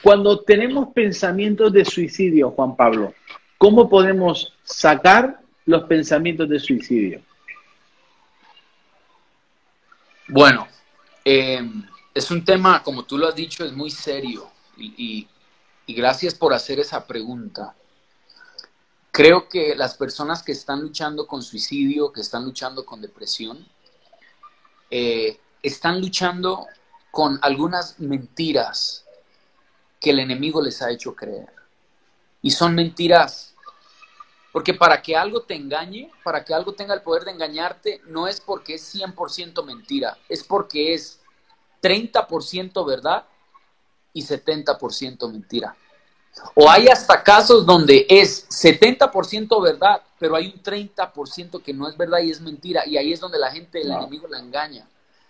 Cuando tenemos pensamientos de suicidio, Juan Pablo, ¿cómo podemos sacar los pensamientos de suicidio? Bueno, es un tema, como tú lo has dicho, es muy serio y gracias por hacer esa pregunta. Creo que las personas que están luchando con suicidio, que están luchando con depresión, están luchando con algunas mentiras que el enemigo les ha hecho creer. Y son mentiras, porque para que algo te engañe, para que algo tenga el poder de engañarte, no es porque es 100% mentira, es porque es 30% verdad y 70% mentira. O hay hasta casos donde es 70% verdad, pero hay un 30% que no es verdad y es mentira. Y ahí es donde la gente, el enemigo la engaña.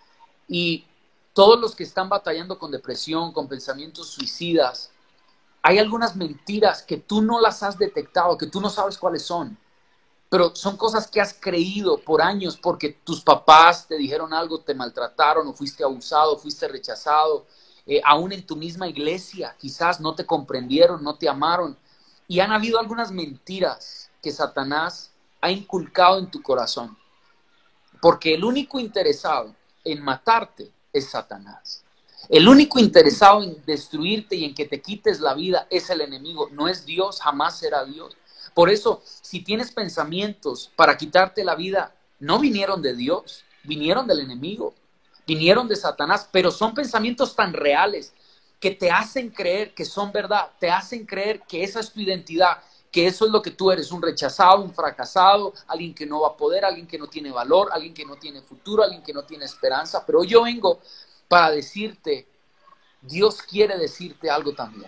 Y todos los que están batallando con depresión, con pensamientos suicidas, hay algunas mentiras que tú no las has detectado, que tú no sabes cuáles son. Pero son cosas que has creído por años porque tus papás te dijeron algo, te maltrataron o fuiste abusado, fuiste rechazado. Aún en tu misma iglesia quizás no te comprendieron, no te amaron. Y han habido algunas mentiras que Satanás ha inculcado en tu corazón. Porque el único interesado en matarte es Satanás. El único interesado en destruirte y en que te quites la vida es el enemigo. No es Dios, jamás será Dios. Por eso, si tienes pensamientos para quitarte la vida, no vinieron de Dios, vinieron del enemigo, vinieron de Satanás, pero son pensamientos tan reales que te hacen creer que son verdad, te hacen creer que esa es tu identidad, que eso es lo que tú eres, un rechazado, un fracasado, alguien que no va a poder, alguien que no tiene valor, alguien que no tiene futuro, alguien que no tiene esperanza. Pero yo vengo para decirte, Dios quiere decirte algo también.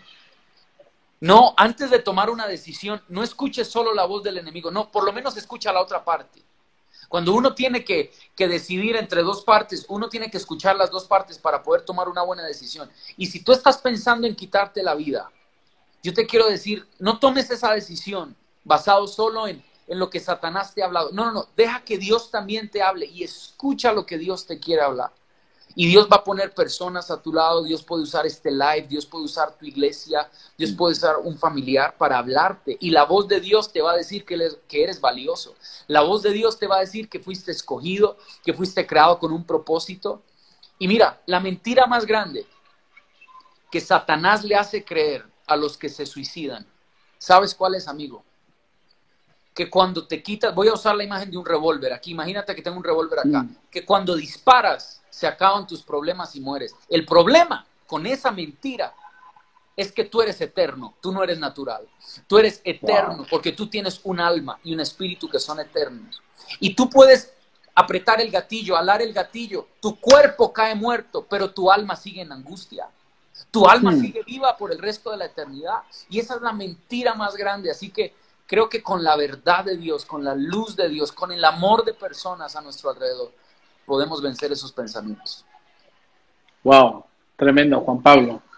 No, antes de tomar una decisión, no escuches solo la voz del enemigo, no, por lo menos escucha la otra parte. Cuando uno tiene que decidir entre dos partes, uno tiene que escuchar las dos partes para poder tomar una buena decisión. Y si tú estás pensando en quitarte la vida, yo te quiero decir, no tomes esa decisión basado solo en lo que Satanás te ha hablado. No, no, no, deja que Dios también te hable y escucha lo que Dios te quiere hablar. Y Dios va a poner personas a tu lado, Dios puede usar este live, Dios puede usar tu iglesia, Dios puede usar un familiar para hablarte. Y la voz de Dios te va a decir que eres valioso. La voz de Dios te va a decir que fuiste escogido, que fuiste creado con un propósito. Y mira, la mentira más grande que Satanás le hace creer a los que se suicidan, ¿sabes cuál es, amigo? Que cuando te quitas, voy a usar la imagen de un revólver aquí, imagínate que tengo un revólver acá, que cuando disparas se acaban tus problemas y mueres. El problema con esa mentira es que tú eres eterno, tú no eres natural. Tú eres eterno porque tú tienes un alma y un espíritu que son eternos. Y tú puedes apretar el gatillo, alar el gatillo, tu cuerpo cae muerto, pero tu alma sigue en angustia. Tu alma sigue viva por el resto de la eternidad. Y esa es la mentira más grande. Así que creo que con la verdad de Dios, con la luz de Dios, con el amor de personas a nuestro alrededor, podemos vencer esos pensamientos. Wow, tremendo, Juan Pablo.